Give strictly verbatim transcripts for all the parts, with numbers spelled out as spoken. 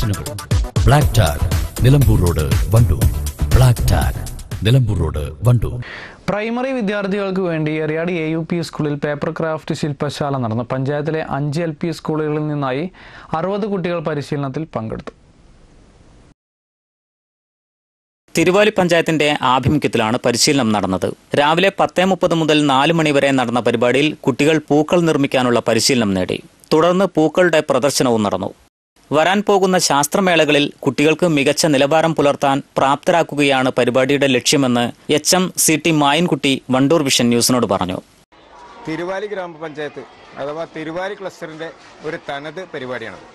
ഫാഷനുകൾ. Black tag, Nilambur road, Wandoor. Black tag, Nilambur road, Wandoor. Primary വിദ്യാർത്ഥികൾക്ക് വേണ്ടി Eriyad A U P സ്കൂളിൽ paper craft ശില്പശാല നടന്നു. പഞ്ചായത്തിലെ അഞ്ച് എൽ പി സ്കൂളുകളിൽ നിന്നായി അറുപത് കുട്ടികൾ പരിശീലനത്തിൽ പങ്കെടുത്തു. തിരുവാലി പഞ്ചായത്തിന്റെ ആഭിമുഖ്യത്തിലാണ് പരിശീലനം നടന്നത്. രാവിലെ പത്തേ മുപ്പത് മുതൽ നാല് മണിവരെ നടന്ന പരിപാടിയിൽ കുട്ടികൾ പൂക്കൾ നിർമ്മിക്കാനുള്ള പരിശീലനം നേടി. തുടർന്ന് പൂക്കളുടെ പ്രദർശനവും നടന്നു. വരാൻ പോകുന്ന ശാസ്ത്രമേളകളിൽ കുട്ടികൾക്ക് മികച്ച നിലവാരം പുലർത്താൻ പ്രാപ്തരാക്കുകയാണ് പരിപാടിയുടെ ലക്ഷ്യമെന്ന് H M C T Mayankutty Wandoor vision ന്യൂസിനോട് പറഞ്ഞു. തിരുവാലി ഗ്രാമപഞ്ചായത്ത് അഥവാ തിരുവാലി ക്ലസ്റ്ററിന്റെ ഒരു തനത് പരിപാടിയാണത്.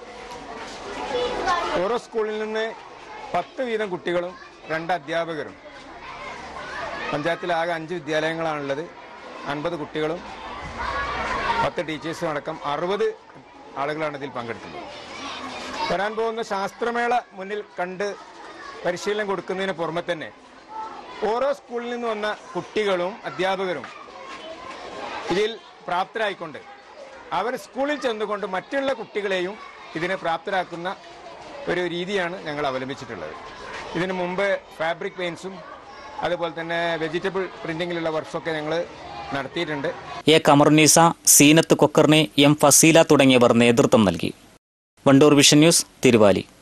ഓരോ സ്കൂളിൽ നിന്ന് പത്ത് വീതം കുട്ടികളും രണ്ട് അധ്യാപകരും, പഞ്ചായത്തിലാകെ അഞ്ച് വിദ്യാലയങ്ങളാണുള്ളത്. അൻപത് കുട്ടികളും പത്ത് ടീച്ചേഴ്സും അടക്കം അറുപത് ആളുകളാണ് ഇതിൽ പങ്കെടുക്കുന്നത്. വരാൻ പോകുന്ന ശാസ്ത്രമേള മുന്നിൽ കണ്ട് പരിശീലനം കൊടുക്കുന്നതിന് പുറമെ തന്നെ ഓരോ സ്കൂളിൽ നിന്ന് വന്ന കുട്ടികളും അധ്യാപകരും ഇതിൽ പ്രാപ്തരായിക്കൊണ്ട് അവർ സ്കൂളിൽ ചെന്നുകൊണ്ട് മറ്റുള്ള കുട്ടികളെയും ഇതിനെ പ്രാപ്തരാക്കുന്ന ഒരു രീതിയാണ് ഞങ്ങൾ അവലംബിച്ചിട്ടുള്ളത്. ഇതിനു മുമ്പ് ഫാബ്രിക് പെയിന്റ്സും അതുപോലെ തന്നെ വെജിറ്റബിൾ പ്രിന്റിങ്ങിലുള്ള വർക്ക്ഷോപ്പൊക്കെ ഞങ്ങൾ നടത്തിയിട്ടുണ്ട്. എ കമറുന്നീസ, സീനത്ത് കൊക്കർണി, എം ഫസീല തുടങ്ങിയവർ നേതൃത്വം നൽകി. Wandoor vision news, Thiruvali.